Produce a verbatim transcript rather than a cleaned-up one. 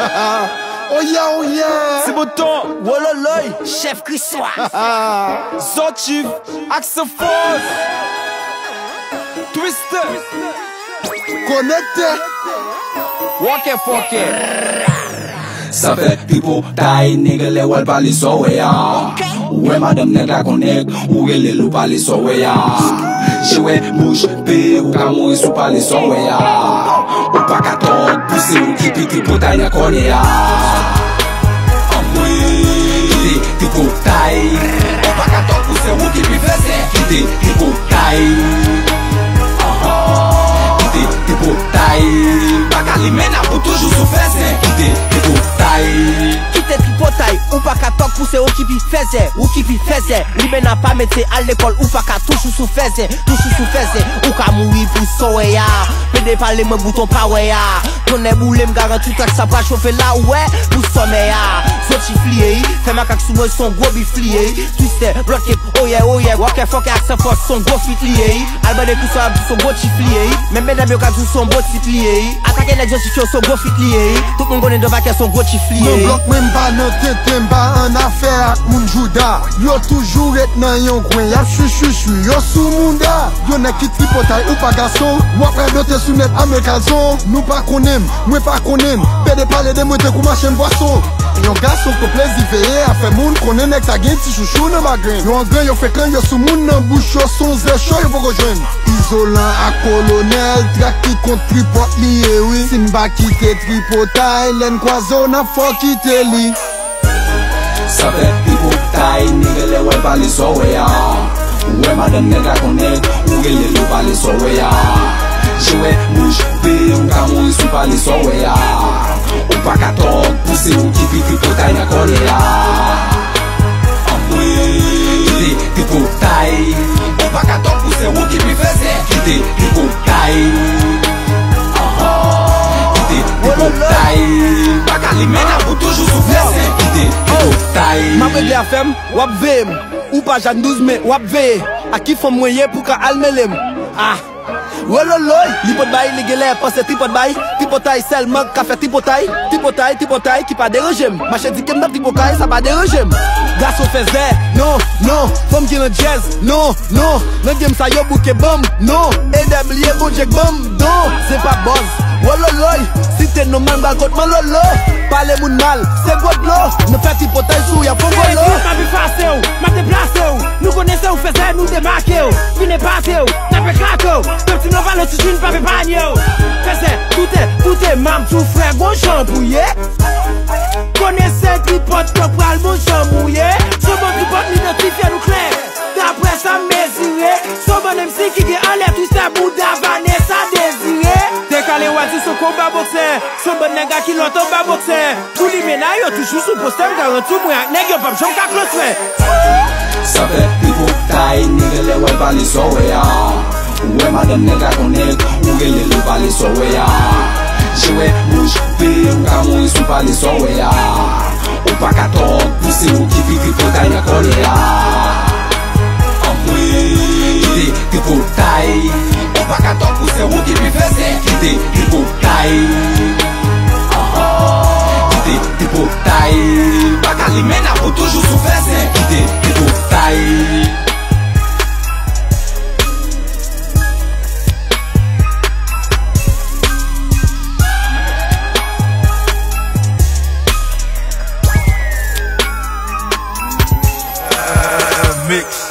Oh yeah, oh yeah. C'est beau temps, Wololoy, Chef Chrissois, Zotif, Axe Force, Twister, Connecté, Walker Forker. Ça fait pipo taille, nègre les wal pali so we ya. Ouais madame nègre connect, ou les loup pali so we ya. Chewe bouche pe ou ka mourir sou pali so we ya. Ou pa ka ton pousse ou ki piti po taille na konye ya. Kite tipo taille, ou pa ka ton pousse ou ki pi fese. Kite tipo taille, kite tipo taille, pa ka li mena pou toujou sou fese. Kite tipo taille. Kite tipo taille, ou pas qu'à talk pour c'est ou qui pi faisait, ou qui pi faisait. Li ben n'a pas mettre à l'école, ou pas qu'à touche sous faisait, touche sous faisait. Ou qu'à mourir pour soya, pédé par les mains bouton power ya. Ton est boulé m'garantit que ça va chauffer là ouais, pour sommeil ya. Zoti flié, fait ma cac sous moi son gros biflié. Twister, bloqué, oh yeah, oh yeah, walker fuck accent force son gros fit lié. Alba de tout ça son gros tiflié, même mesdames yo ka tout son gros tiflié. Attaquer les justifiés son gros fit lié. Tout le monde connaît de vaquer son gros tiflié. mon bloc même pas nan tete mba en affaire ak moun jouda. Yo toujours et nan yon coin, y'a chou chou chou, yo sou munda. Yo ne ki tripotay ou pas garçon, moi près dote sou net amekazon. Nous pas konem, moi pas konem, pede parler de moi te kou marche boisson. Yon garçon ko plaisir veiller a fait moun konnen nek ta gen ti chouchou nan bagren. Yo en grain yo fait quand yo sou moun nan bouche yo son zè chaud yo pou rejoindre. Isolant à colonel, track qui contre tripot lié oui. Simba qui te tripotay, len kwazo na fò ki te li. Ça fait pipo taille, nègre les wal pali so we ya. Ouais madame nègre connect, ou les loup pali so we ya. Chewe bouche pe ou ka mourir sou pali so we ya. Ou pa ka ton pousse ou ki piti po taille na konye ya. Kite tipo taille, ou pa ka ton pousse ou ki pi fese. Kite tipo taille, kite tipo taille, pa ka li mena pou toujou sou fese. Kite tipo taille. Ma regle a fem, wap vem, ou pa jan douze me, wap ve. A ki fom mwenye pou ka almelem. Ah, Wololoy, li pot bay, li gele, pense tipot bay. Tipotay seulement ka fait tipotay. Tipotay, tipotay qui pas déranger. Machin dit que m'dap tipotay, ça pas déranger. Garçon faisait, non, non, femme qui le jazz, non, non. Le game ça yo bouquet bomb, non. Et d'ablier bon jack bomb, non, c'est pas boss. Wololoy, si t'es no man bal contre malolo. Parlez moun mal, c'est god lo. Ne fait tipotay sou ya fond golo. Ma vie face ou, ma déplace ou. Nous connaissons ou faisait, nous démarquer ou. Vine passé ou, n'avez claqué ou. Petit nous va le tissu, pas pépagné ou. Faisait, tout est, tout est mam, tout frère, gon chambouillé. Connaissez tripote, que pral mon chambouillé. Son bon tripote, l'identifié nous clair. D'après ça mesuré. Son bon M C qui est en l'air, tout ça Bouddha, Vanessa désiré. Décalé ou a dit son combat boxer. Son bon nègre qui l'entend pas boxer. Tous les ménages, yo toujours sous poster, garantie, moi, nègre, pas j'en qu'à close. Ça fait pipo taille, nègre les wal pali so we ya. Ouais madame nègre connect, ou les loup pali so we ya. Chewe bouche pe ou ka mourir sou pali so we ya. Ou pa ka ton pousse ou ki piti po taille na konye ya. Kite tipo taille, ou pa ka ton pousse ou ki pi fese. Kite tipo taille, kite tipo taille, pa ka li mena pou toujou sou fese. Kite tipo taille. Mix.